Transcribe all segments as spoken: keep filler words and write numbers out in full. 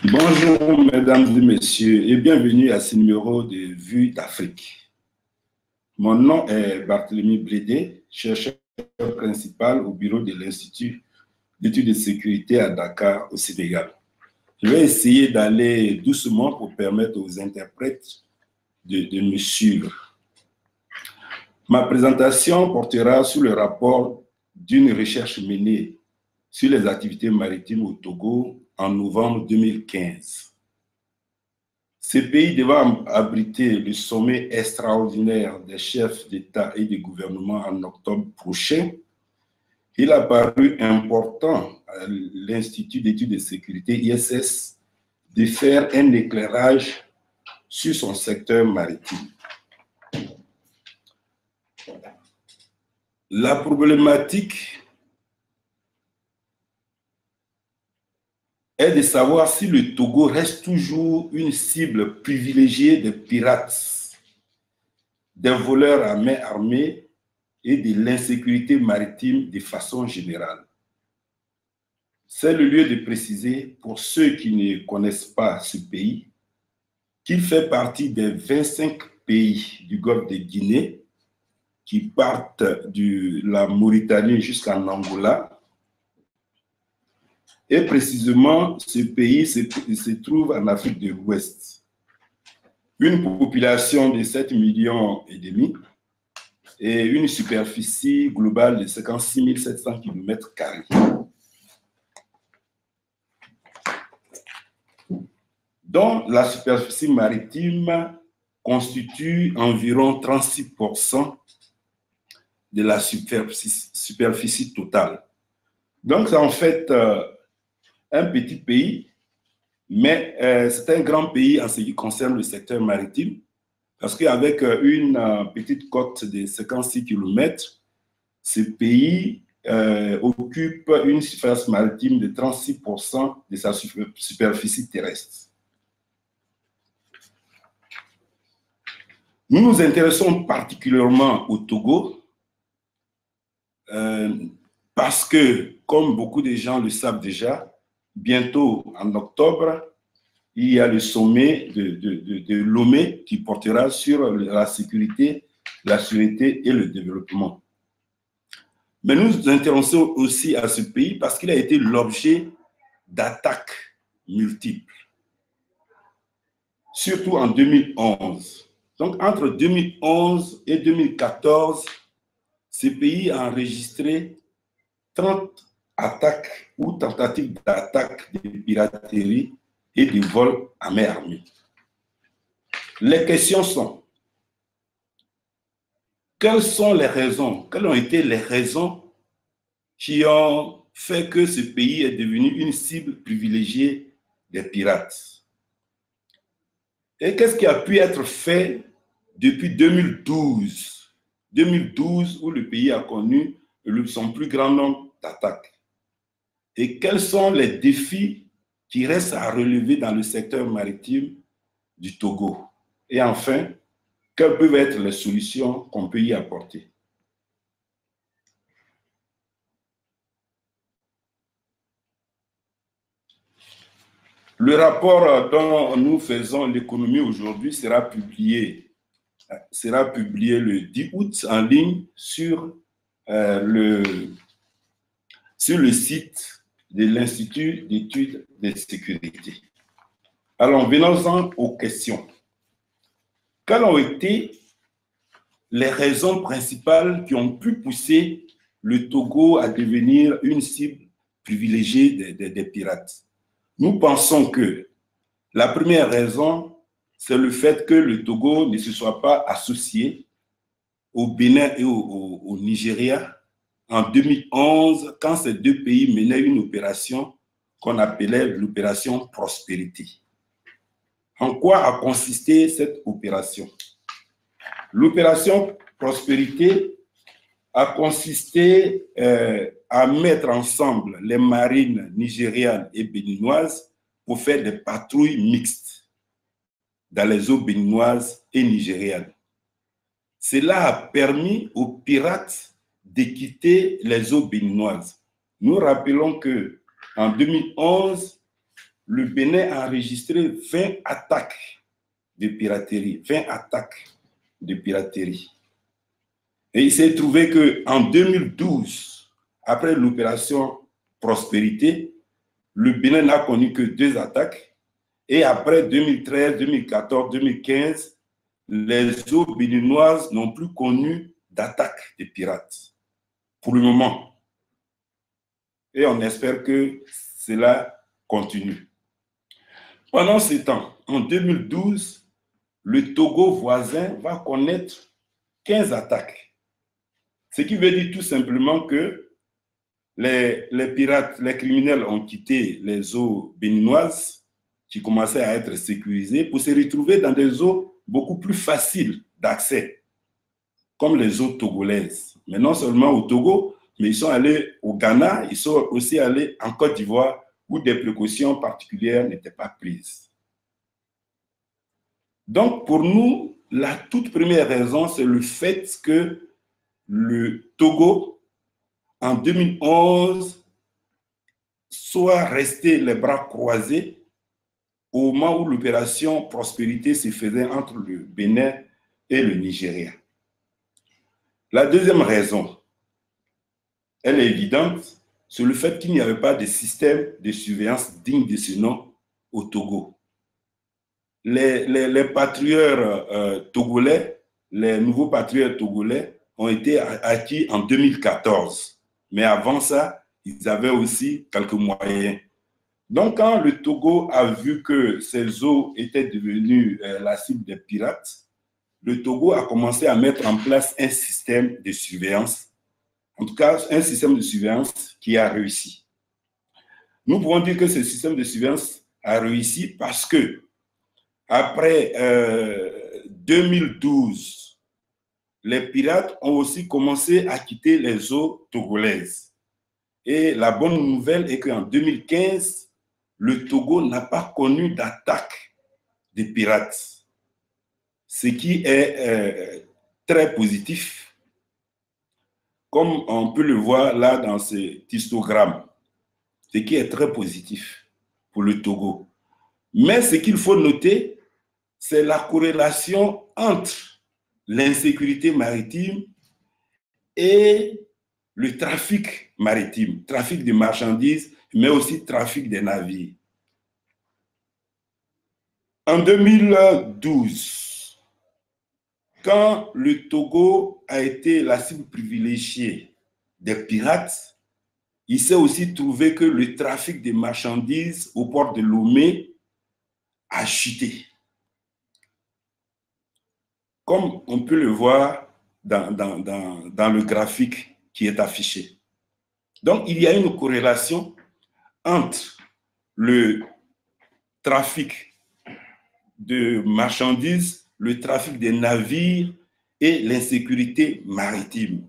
Bonjour mesdames et messieurs et bienvenue à ce numéro de Vue d'Afrique. Mon nom est Barthélemy Blédé, chercheur principal au bureau de l'Institut d'études de sécurité à Dakar au Sénégal. Je vais essayer d'aller doucement pour permettre aux interprètes de, de me suivre. Ma présentation portera sur le rapport d'une recherche menée sur les activités maritimes au Togo en novembre deux mille quinze. Ce pays devant abriter le sommet extraordinaire des chefs d'État et de gouvernement en octobre prochain, il a paru important à l'Institut d'études de sécurité I S S de faire un éclairage sur son secteur maritime. La problématique est de savoir si le Togo reste toujours une cible privilégiée des pirates, des voleurs à main armée et de l'insécurité maritime de façon générale. C'est le lieu de préciser, pour ceux qui ne connaissent pas ce pays, qu'il fait partie des vingt-cinq pays du Golfe de Guinée qui partent de la Mauritanie jusqu'en Angola. Et précisément, ce pays se, se trouve en Afrique de l'Ouest. Une population de sept millions et demi et une superficie globale de cinquante-six mille sept cents kilomètres carrés. Dont la superficie maritime constitue environ trente-six pour cent de la superficie, superficie totale. Donc, c'est en fait euh, un petit pays, mais euh, c'est un grand pays en ce qui concerne le secteur maritime, parce qu'avec une euh, petite côte de cinquante-six kilomètres, ce pays euh, occupe une surface maritime de trente-six pour cent de sa superficie terrestre. Nous nous intéressons particulièrement au Togo, euh, parce que, comme beaucoup de gens le savent déjà, bientôt, en octobre, il y a le sommet de, de, de, de Lomé qui portera sur la sécurité, la sûreté et le développement. Mais nous nous intéressons aussi à ce pays parce qu'il a été l'objet d'attaques multiples, surtout en deux mille onze. Donc, entre deux mille onze et deux mille quatorze, ce pays a enregistré trente attaques ou tentatives d'attaque de piraterie et de vol à main armée. Les questions sont: quelles sont les raisons, quelles ont été les raisons qui ont fait que ce pays est devenu une cible privilégiée des pirates? Et qu'est-ce qui a pu être fait depuis deux mille douze, deux mille douze où le pays a connu son plus grand nombre d'attaques? Et quels sont les défis qui restent à relever dans le secteur maritime du Togo? Et enfin, quelles peuvent être les solutions qu'on peut y apporter? Le rapport dont nous faisons l'économie aujourd'hui sera publié, sera publié le dix août en ligne sur, euh, le, sur le site de l'Institut d'études de sécurité. Alors, venons-en aux questions. Quelles ont été les raisons principales qui ont pu pousser le Togo à devenir une cible privilégiée des, des, des pirates? Nous pensons que la première raison, c'est le fait que le Togo ne se soit pas associé au Bénin et au, au, au Nigeria en deux mille onze, quand ces deux pays menaient une opération qu'on appelait l'opération Prospérité. En quoi a consisté cette opération? L'opération Prospérité a consisté euh, à mettre ensemble les marines nigérianes et béninoises pour faire des patrouilles mixtes dans les eaux béninoises et nigérianes. Cela a permis aux pirates de quitter les eaux béninoises. Nous rappelons qu'en deux mille onze, le Bénin a enregistré vingt attaques de piraterie, vingt attaques de piraterie. Et il s'est trouvé qu'en deux mille douze, après l'opération Prospérité, le Bénin n'a connu que deux attaques. Et après deux mille treize, deux mille quatorze, deux mille quinze, les eaux béninoises n'ont plus connu d'attaque de pirates, pour le moment. Et on espère que cela continue. Pendant ce temps, en deux mille douze, le Togo voisin va connaître quinze attaques. Ce qui veut dire tout simplement que les, les pirates, les criminels ont quitté les eaux béninoises qui commençaient à être sécurisées pour se retrouver dans des eaux beaucoup plus faciles d'accès, comme les eaux togolaises. Mais non seulement au Togo, mais ils sont allés au Ghana, ils sont aussi allés en Côte d'Ivoire, où des précautions particulières n'étaient pas prises. Donc, pour nous, la toute première raison, c'est le fait que le Togo, en deux mille onze, soit resté les bras croisés au moment où l'opération Prospérité se faisait entre le Bénin et le Nigeria. La deuxième raison, elle est évidente, c'est le fait qu'il n'y avait pas de système de surveillance digne de ce nom au Togo. Les, les, les patrouilleurs euh, togolais, les nouveaux patrouilleurs togolais ont été acquis en deux mille quatorze. Mais avant ça, ils avaient aussi quelques moyens. Donc, quand le Togo a vu que ces eaux étaient devenues euh, la cible des pirates, le Togo a commencé à mettre en place un système de surveillance, en tout cas un système de surveillance qui a réussi. Nous pouvons dire que ce système de surveillance a réussi parce que après euh, deux mille douze, les pirates ont aussi commencé à quitter les eaux togolaises. Et la bonne nouvelle est qu'en deux mille quinze, le Togo n'a pas connu d'attaque des pirates, ce qui est euh, très positif, comme on peut le voir là dans ce histogramme, ce qui est très positif pour le Togo. Mais ce qu'il faut noter, c'est la corrélation entre l'insécurité maritime et le trafic maritime, trafic de marchandises, mais aussi trafic des navires. En deux mille douze, quand le Togo a été la cible privilégiée des pirates, il s'est aussi trouvé que le trafic de marchandises au port de Lomé a chuté. Comme on peut le voir dans, dans, dans, dans le graphique qui est affiché. Donc, il y a une corrélation entre le trafic de marchandises, le trafic des navires et l'insécurité maritime.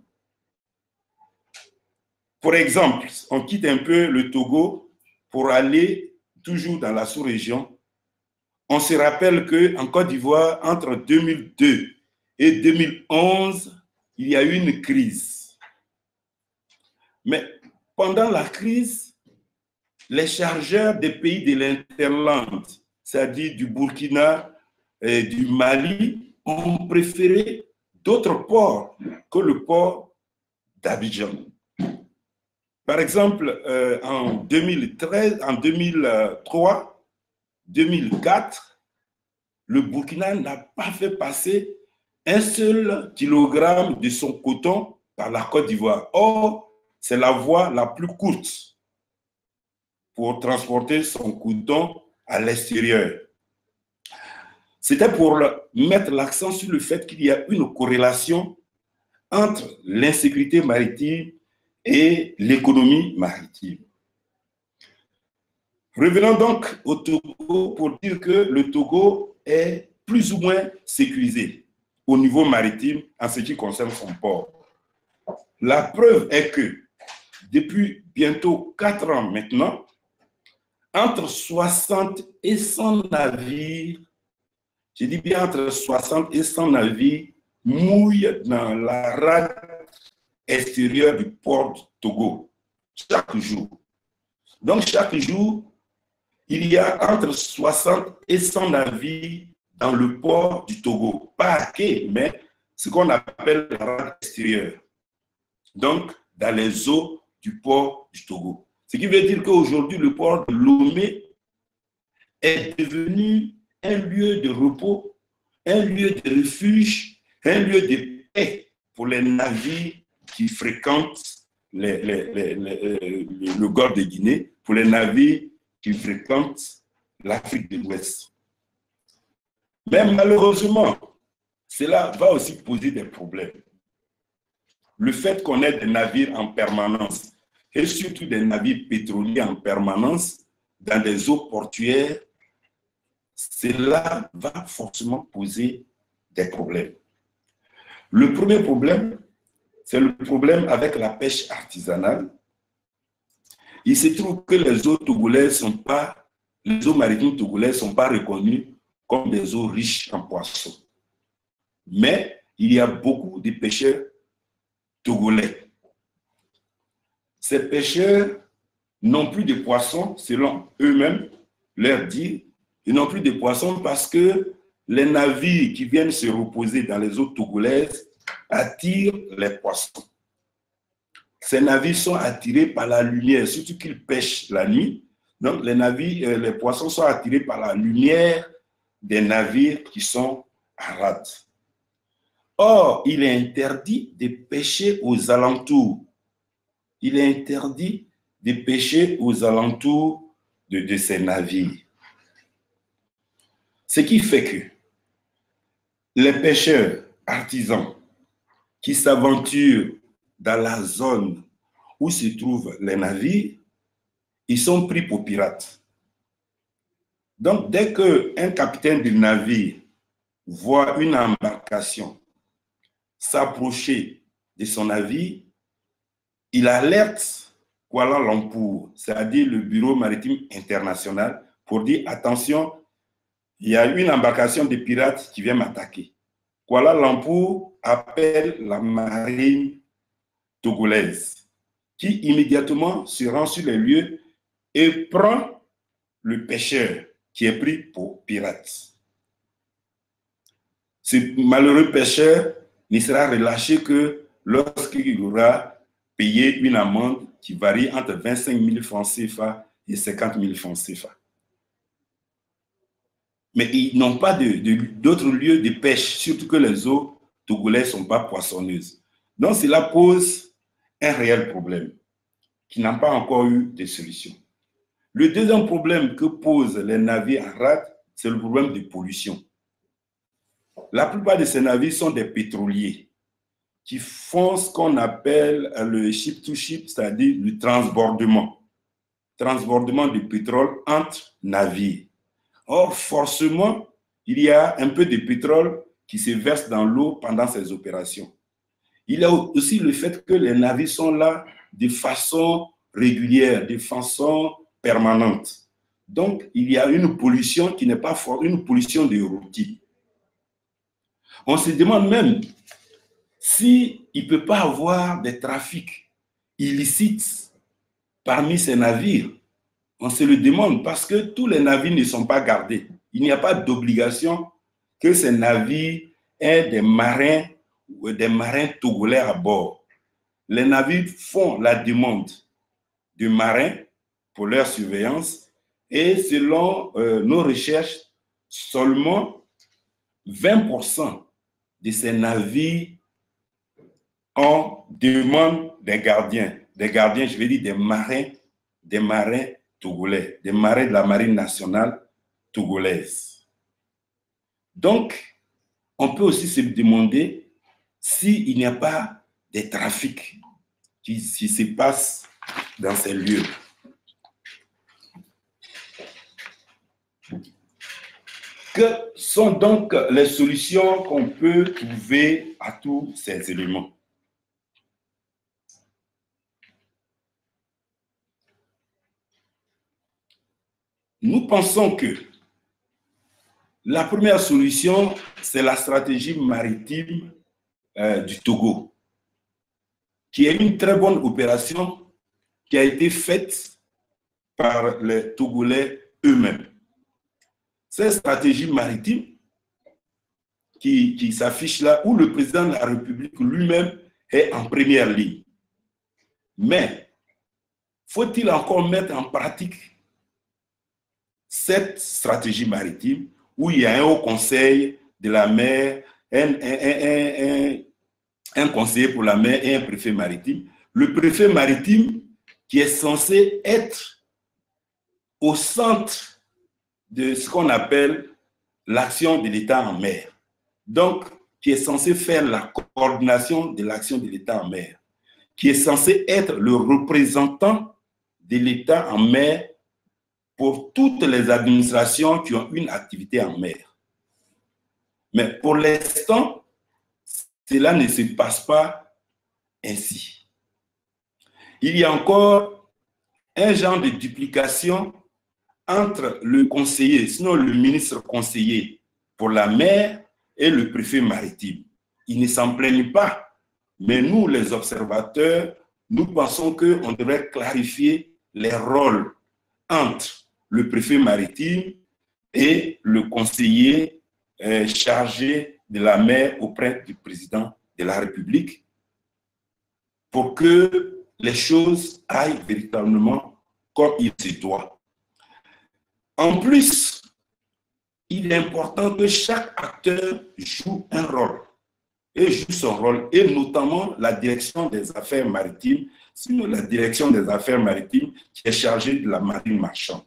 Pour exemple, on quitte un peu le Togo pour aller toujours dans la sous-région. On se rappelle qu'en Côte d'Ivoire, entre deux mille deux et deux mille onze, il y a eu une crise. Mais pendant la crise, les chargeurs des pays de l'Interland, c'est-à-dire du Burkina et du Mali, ont préféré d'autres ports que le port d'Abidjan. Par exemple, euh, en deux mille treize, en deux mille trois, deux mille quatre, le Burkina n'a pas fait passer un seul kilogramme de son coton par la Côte d'Ivoire. Or, c'est la voie la plus courte pour transporter son coton à l'extérieur. C'était pour mettre l'accent sur le fait qu'il y a une corrélation entre l'insécurité maritime et l'économie maritime. Revenons donc au Togo pour dire que le Togo est plus ou moins sécurisé au niveau maritime en ce qui concerne son port. La preuve est que depuis bientôt quatre ans maintenant, entre soixante et cent navires, je dis bien entre soixante et cent navires, mouillent dans la rade extérieure du port du Togo chaque jour. Donc chaque jour, il y a entre soixante et cent navires dans le port du Togo. Pas à quai, mais ce qu'on appelle la rade extérieure. Donc, dans les eaux du port du Togo. Ce qui veut dire qu'aujourd'hui, le port de Lomé est devenu un lieu de repos, un lieu de refuge, un lieu de paix pour les navires qui fréquentent les, les, les, les, le golfe de Guinée, pour les navires qui fréquentent l'Afrique de l'Ouest. Mais malheureusement, cela va aussi poser des problèmes. Le fait qu'on ait des navires en permanence, et surtout des navires pétroliers en permanence, dans des eaux portuaires, cela va forcément poser des problèmes. Le premier problème, c'est le problème avec la pêche artisanale. Il se trouve que les eaux togolaises sont pas, les eaux maritimes togolaises ne sont pas reconnues comme des eaux riches en poissons. Mais il y a beaucoup de pêcheurs togolais. Ces pêcheurs n'ont plus de poissons, selon eux-mêmes, leur dire, ils n'ont plus de poissons parce que les navires qui viennent se reposer dans les eaux togolaises attirent les poissons. Ces navires sont attirés par la lumière, surtout qu'ils pêchent la nuit. Donc les navires, les poissons sont attirés par la lumière des navires qui sont à rade. Or, il est interdit de pêcher aux alentours. Il est interdit de pêcher aux alentours de, de ces navires. Ce qui fait que les pêcheurs artisans qui s'aventurent dans la zone où se trouvent les navires, ils sont pris pour pirates. Donc, dès qu'un capitaine du navire voit une embarcation s'approcher de son navire, il alerte Kuala Lumpur, c'est-à-dire le Bureau maritime international, pour dire attention, il y a une embarcation de pirates qui vient m'attaquer. Kuala Lumpur appelle la marine togolaise, qui immédiatement se rend sur les lieux et prend le pêcheur qui est pris pour pirate. Ce malheureux pêcheur ne sera relâché que lorsqu'il aura payé une amende qui varie entre vingt-cinq mille francs C F A et cinquante mille francs C F A. Mais ils n'ont pas d'autres lieux de pêche, surtout que les eaux togolaises ne sont pas poissonneuses. Donc cela pose un réel problème qui n'a pas encore eu de solution. Le deuxième problème que posent les navires en rade, c'est le problème de pollution. La plupart de ces navires sont des pétroliers qui font ce qu'on appelle le ship-to-ship, c'est-à-dire le transbordement. Transbordement de pétrole entre navires. Or, forcément, il y a un peu de pétrole qui se verse dans l'eau pendant ces opérations. Il y a aussi le fait que les navires sont là de façon régulière, de façon permanente. Donc, il y a une pollution qui n'est pas forte, une pollution de routine. On se demande même s'il ne peut pas avoir des trafics illicites parmi ces navires. On se le demande parce que tous les navires ne sont pas gardés. Il n'y a pas d'obligation que ces navires aient des marins ou des marins togolais à bord. Les navires font la demande de marins pour leur surveillance et selon euh, nos recherches, seulement vingt pour cent de ces navires ont demande des gardiens. Des gardiens, je veux dire des marins, des marins togolais, des marins de la marine nationale togolaise. Donc, on peut aussi se demander s'il n'y a pas des trafics qui, qui se passent dans ces lieux. Que sont donc les solutions qu'on peut trouver à tous ces éléments? Nous pensons que la première solution, c'est la stratégie maritime euh, du Togo, qui est une très bonne opération qui a été faite par les Togolais eux-mêmes. Cette stratégie maritime qui, qui s'affiche là, où le président de la République lui-même est en première ligne. Mais faut-il encore mettre en pratique cette stratégie maritime où il y a un haut conseil de la mer, un, un, un, un, un conseiller pour la mer et un préfet maritime. Le préfet maritime qui est censé être au centre de ce qu'on appelle l'action de l'État en mer. Donc, qui est censé faire la coordination de l'action de l'État en mer, qui est censé être le représentant de l'État en mer pour toutes les administrations qui ont une activité en mer. Mais pour l'instant, cela ne se passe pas ainsi. Il y a encore un genre de duplication entre le conseiller, sinon le ministre conseiller pour la mer et le préfet maritime. Ils ne s'en plaignent pas, mais nous, les observateurs, nous pensons qu'on devrait clarifier les rôles entre le préfet maritime et le conseiller euh, chargé de la mer auprès du président de la République pour que les choses aillent véritablement comme il se doit. En plus, il est important que chaque acteur joue un rôle et joue son rôle, et notamment la direction des affaires maritimes, sinon la direction des affaires maritimes qui est chargée de la marine marchande.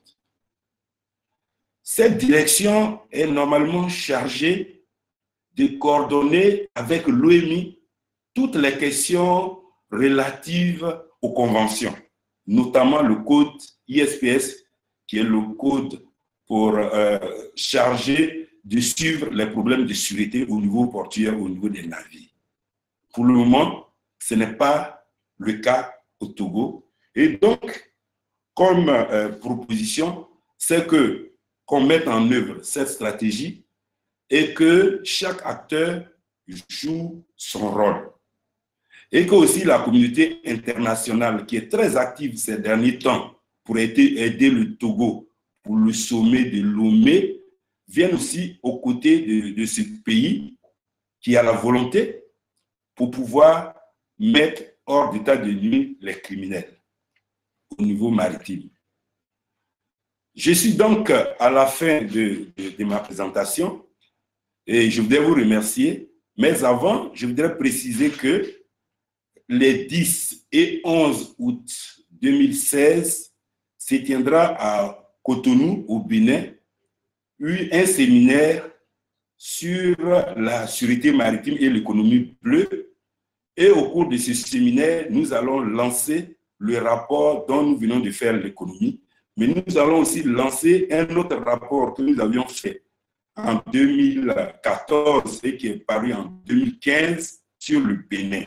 Cette direction est normalement chargée de coordonner avec l'O M I toutes les questions relatives aux conventions, notamment le code I S P S, qui est le code pour euh, charger de suivre les problèmes de sûreté au niveau portuaire, au niveau des navires. Pour le moment, ce n'est pas le cas au Togo. Et donc, comme euh, proposition, c'est que qu'on mette en œuvre cette stratégie et que chaque acteur joue son rôle. Et que aussi la communauté internationale, qui est très active ces derniers temps pour aider, aider le Togo pour le sommet de Lomé, vienne aussi aux côtés de, de ce pays qui a la volonté pour pouvoir mettre hors d'état de nuire les criminels au niveau maritime. Je suis donc à la fin de, de, de ma présentation et je voudrais vous remercier. Mais avant, je voudrais préciser que les dix et onze août deux mille seize se tiendra à Cotonou, au Bénin, un séminaire sur la sûreté maritime et l'économie bleue. Et au cours de ce séminaire, nous allons lancer le rapport dont nous venons de faire l'économie. Mais nous allons aussi lancer un autre rapport que nous avions fait en deux mille quatorze et qui est paru en deux mille quinze sur le Bénin.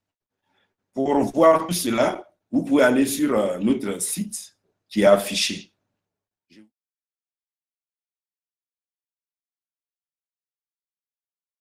Pour voir tout cela, vous pouvez aller sur notre site qui est affiché.